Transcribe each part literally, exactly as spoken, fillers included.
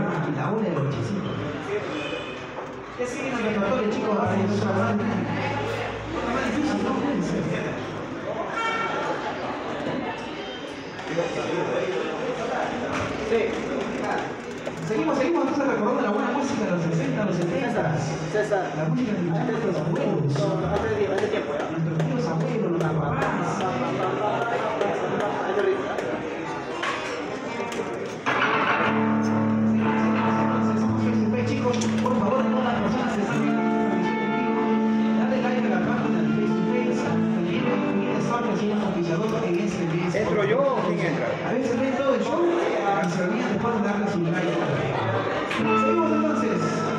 a la hora de los chisitos. ¿Qué siguen los repertorios, chicos? Ahora hay otra banda. Es más difícil, ¿no? Puede ser. Sí. Seguimos, seguimos entonces recordando la buena música de los sesenta, los setenta. César. La música de nuestros abuelos. Hace tiempo, ¿ya? Nuestros tíos abuelos, los papás. Chicos, por favor, todas las personas que están viendo esta transmisión en vivo, dale like a la página de Face to Face, también en Star, señor oficiador en S B S. ¿Entro yo o quién entra? A veces ven todo el show y se olvidan después de darle su like. Seguimos entonces.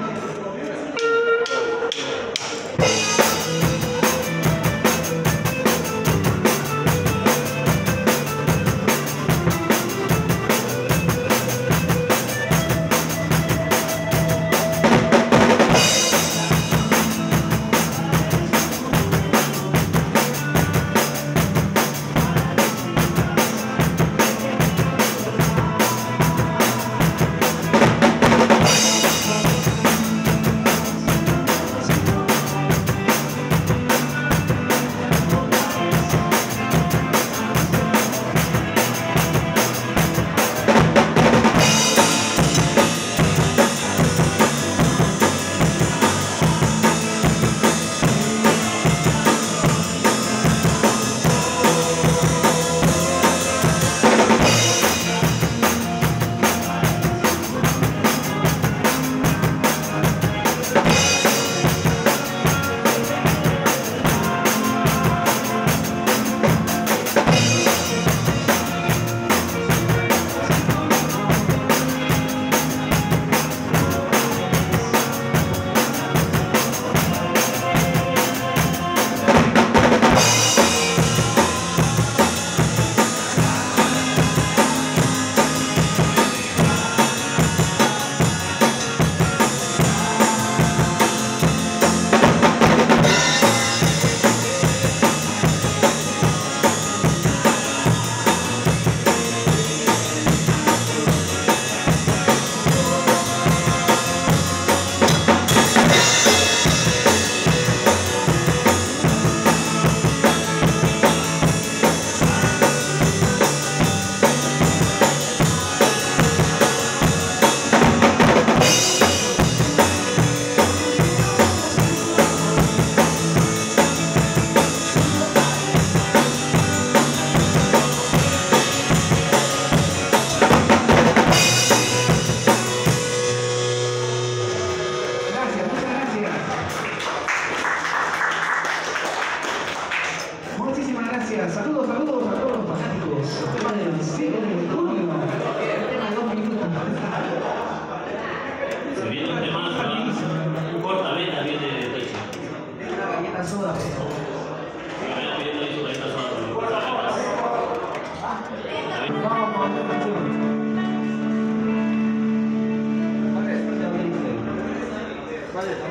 Saludos, saludos a todos los fanáticos. Tema del cielo de junio. Tema de dos minutos. Se viene un tema, un cortavena viene de Teixa. Una galleta soda. Viene viene su galleta soda. Vamos con una canción. ¿Cuál es? ¿Cuál es?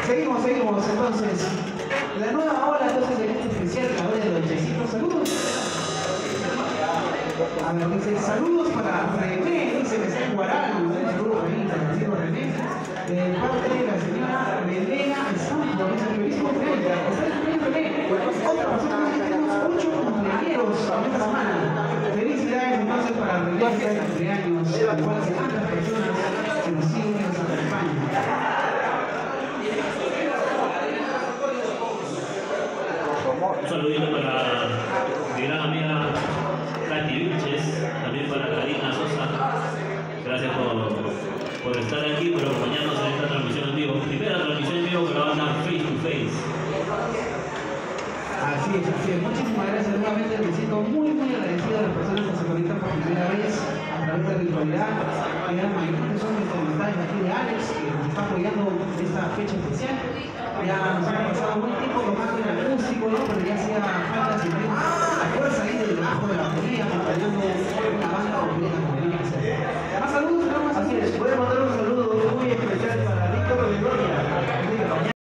Seguimos, seguimos, entonces. La nueva ola entonces de este especial, la hora de los chesitos. Saludos. A ver, dice, saludos para René, dice que está en Guaral. Un saludo ahí, para el amigo René. De parte de la señora Belena Santo, dice que feliz cumpleaños. Está el cumpleaños René. Otra persona que tenemos ocho cumpleaños en esta semana. Felicidades entonces para René, que está de cumpleaños. Igual que tantas personas que nos siguen y nos acompañan. Un saludito para mi gran amiga Katy Vilches, también para Karina Sosa. Gracias por, por estar aquí, por acompañarnos en esta transmisión en vivo. Primera transmisión en vivo que la van a dar face to face. Así es, así es. Muchísimas gracias nuevamente. Me siento muy, muy agradecido a las personas que se conectan por primera vez a través de Virtualidad. Que eran mayores son mis comentarios aquí de Alex, que nos está apoyando en esta fecha especial. Ya nos